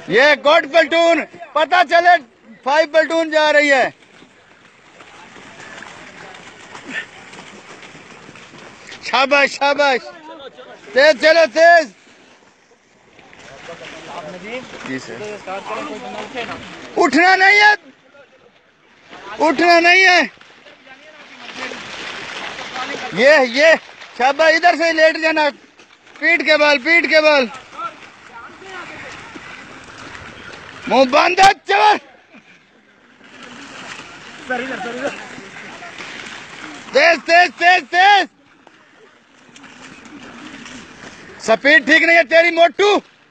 ये कोट प्लटून, पता चले 5 प्लटून जा रही है। शाबाश शाबाश, तेज चलो तेज। जी सर, उठना नहीं है, उठना नहीं है। ये शाबाश, इधर से लेट जाना, पीठ के बल, पीठ के बल, मुंह बंद है। चल तेज तेज तेज तेज, स्पीड ठीक नहीं है तेरी मोटू।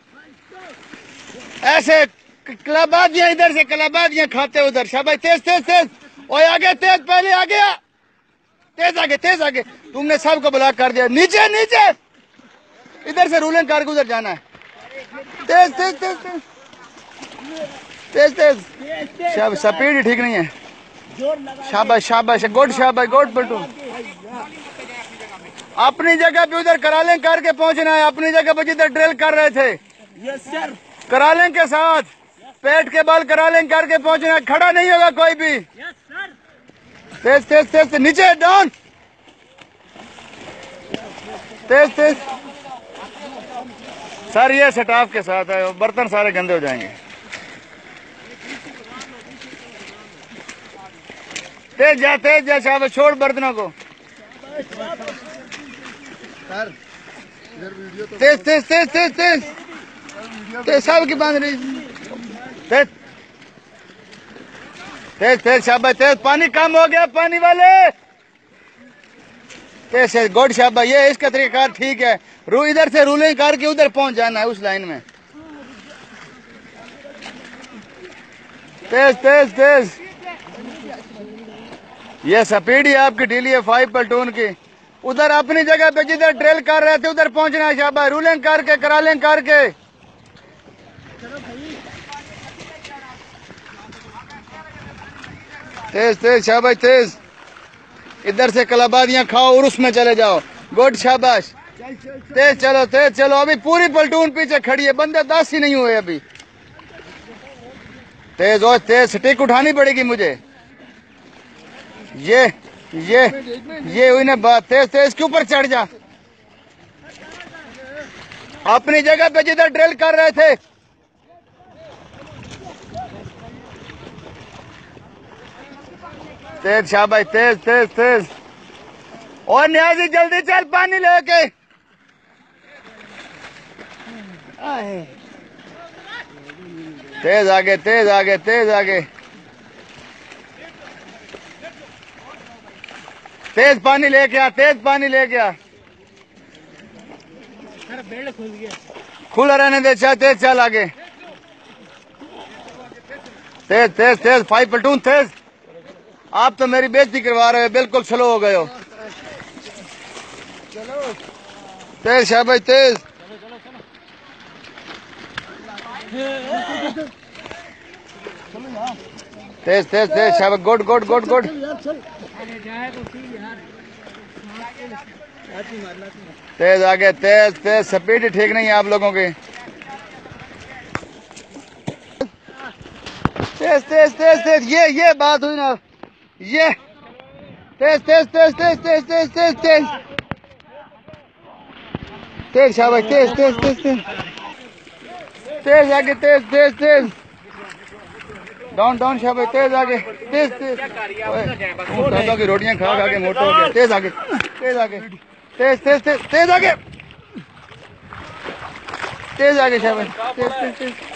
ऐसे कलाबादियां इधर से कलाबादियां खाते उधर। शाबाश, तेज तेज तेज, और आगे तेज, पहले आ गया, तेज आगे, तेज आगे। तुमने सबको ब्लॉक कर दिया। नीचे नीचे, इधर से रूलिंग करके उधर जाना है। तेज तेज तेज तेज तेज तेज, शाबाश, स्पीड ठीक नहीं है। शाबाश शाबाश, गुड शाबाश, गुड पलटू। अपनी जगह पे उधर करालें करके पहुंचना है, अपनी जगह पे जिधर ड्रिल कर रहे थे। यस सर, करालें के साथ पेट के बल करालें करके पहुंचना है, खड़ा नहीं होगा कोई भी। यस सर, तेज तेज तेज, नीचे डाउन, तेज तेज। सर ये स्टाफ के साथ है, बर्तन सारे गंदे हो जाएंगे। तेज जा शाबाश, छोड़ बर्तनों को। तेज तेज तेज तेज तेज तेज, सब की बांध रही। तेज तेज तेज, शाबाश तेज। पानी कम हो गया, पानी वाले। तेज तेज, गुड शाबाश। ये इसका तरीका ठीक है। इधर से रूलिंग करके उधर पहुंच जाना है, उस लाइन में। तेज तेज तेज, ये स्पीड ही आपकी ढीली है 5 प्लटून की। उधर अपनी जगह पे जिधर ड्रिल कर रहे थे उधर पहुंचना है। शाबाश, रूलिंग करके, करालिंग करके। तेज तेज, शाबाश तेज। इधर से कलाबादियां खाओ और उसमें चले जाओ। गुड शाबाश, तेज चलो, तेज चलो। अभी पूरी प्लटून पीछे खड़ी है, बंदे 10 ही नहीं हुए अभी। तेज और तेज, स्टिक उठानी पड़ेगी मुझे। ये हुई ना बात। तेज तेज के ऊपर चढ़ जा, अपनी जगह पे जिधर ड्रिल कर रहे थे। तेज शाबाश, तेज तेज तेज। और न्याजी जल्दी चल, पानी लेके। तेज आगे, तेज आगे, तेज आगे, तेज पानी लेके आ, तेज पानी लेके आ। बेल्ट खुल गया, खुला रहने दे। तेज चल आगे, तेज तेज तेज, 5 प्लटून तेज। आप तो मेरी बेइज्जती करवा रहे हो, बिल्कुल स्लो हो गए हो। तेज शाबाश, तेज तेज तेज तेज, शाबाश, गुड गुड गुड गुड। तेज आगे, तेज तेज, स्पीड ठीक नहीं है आप लोगों की। तेज तेज तेज तेज, ये बात हुई ना। ये तेज तेज तेज तेज तेज तेज तेज तेज तेज, शाबाश, तेज तेज तेज तेज तेज आगे, तेज तेज तेज, डाउन डाउन, शाबाश, तेज आगे, तेज तेज। दादा की रोटियां खा खा के मोटा हो गया। तेज आगे, तेज आगे, तेज तेज तेज तेज आगे, तेज आगे, शाबाश, तेज तेज तेज।